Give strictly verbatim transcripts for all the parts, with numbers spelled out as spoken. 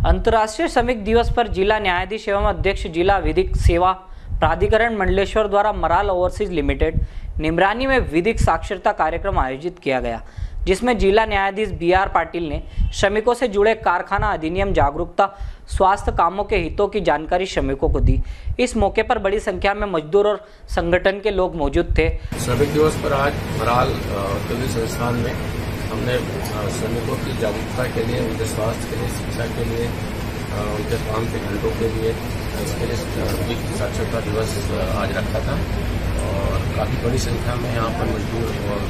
अंतर्राष्ट्रीय श्रमिक दिवस पर जिला न्यायाधीश एवं अध्यक्ष जिला विधिक सेवा प्राधिकरण मंडलेश्वर द्वारा मराल ओवरसीज लिमिटेड निमरानी में विधिक साक्षरता कार्यक्रम आयोजित किया गया, जिसमें जिला न्यायाधीश बी आर पाटिल ने श्रमिकों से जुड़े कारखाना अधिनियम जागरूकता स्वास्थ्य कामों के हितों की जानकारी श्रमिकों को दी। इस मौके पर बड़ी संख्या में मजदूर और संगठन के लोग मौजूद थे। श्रमिक दिवस पर आज मराल औद्योगिक संस्थान में हमने श्रमिकों की जागरूकता के लिए, उनके स्वास्थ्य के लिए, शिक्षा के लिए, उनके काम के घंटों के लिए इसके लिए विधिक साक्षरता दिवस आज रखा था और काफ़ी बड़ी संख्या में यहाँ पर मजदूर और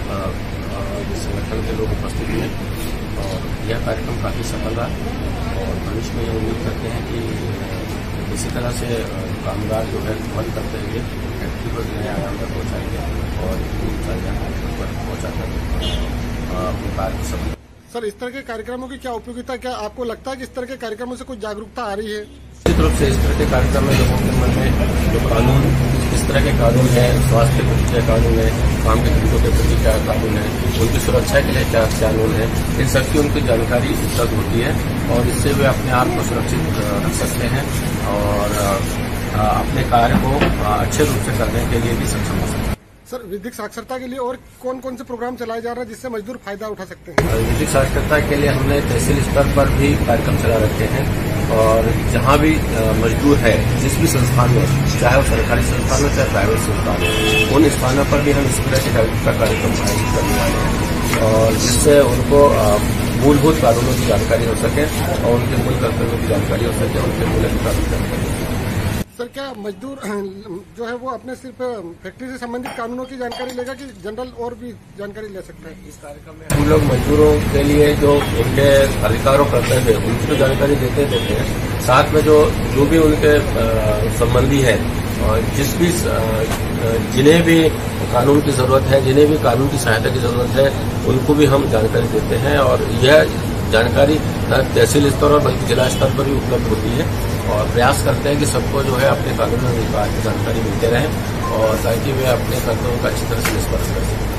संगठन के लोग उपस्थित हैं और यह कार्यक्रम काफ़ी सफल रहा और भविष्य में ये उम्मीद करते हैं कि इसी तरह से कामगार जो है बंद करते हुए फैक्ट्री पर नए आयाम तक पहुँचाएंगे और पहुँचाकर अपने कार्य सफल। सर, इस तरह के कार्यक्रमों की क्या उपयोगिता, क्या आपको लगता है कि इस तरह के कार्यक्रमों से कुछ जागरूकता आ रही है? निश्चित रूप से इस तरह के कार्यक्रम में लोगों के मन में जो कानून, इस तरह के कानून है, स्वास्थ्य के प्रति क्या कानून है, काम के घंटों के प्रति क्या कानून है, उनकी सुरक्षा के लिए क्या कानून है, इन सबकी उनकी जानकारी उपलब्ध होती है और इससे वे अपने आप को सुरक्षित रख सकते हैं और अपने कार्य को अच्छे रूप से करने के लिए भी सक्षम हो सकते हैं। सर, विधिक साक्षरता के लिए और कौन कौन से प्रोग्राम चलाए जा रहे हैं जिससे मजदूर फायदा उठा सकते हैं? विधिक साक्षरता के लिए हमने तहसील स्तर पर भी कार्यक्रम चला रखे हैं और जहां भी मजदूर है, जिस भी संस्थान में, चाहे वो सरकारी संस्थान हो चाहे प्राइवेट संस्थान हो, उन स्थानों पर भी हम इस तरह के जागरूकता कार्यक्रम आयोजित करने वाले हैं और जिससे उनको मूलभूत कानूनों की जानकारी हो सके और उनके मूल कर्तव्यों की जानकारी हो सके, उनके मूल अधिकारों की जानकारी हो सके। सर, क्या मजदूर जो है वो अपने सिर्फ फैक्ट्री से संबंधित कानूनों की जानकारी लेगा कि जनरल और भी जानकारी ले सकता है? इस कार्यक्रम में हम लोग मजदूरों के लिए जो उनके अधिकारों कर्तव्य है उनकी तो जानकारी देते देते हैं, साथ में जो जो भी उनके संबंधी है और जिस भी जिन्हें भी कानून की जरूरत है, जिन्हें भी कानून की सहायता की जरूरत है, उनको भी हम जानकारी देते हैं और यह जानकारी न तहसील स्तर और बल्कि जिला स्तर पर भी उपलब्ध होती है और प्रयास करते हैं कि सबको जो है अपने कानूनी अधिकार की जानकारी मिलते रहे और ताकि वे अपने कर्तव्यों का अच्छी तरह से निष्पादन कर सकें।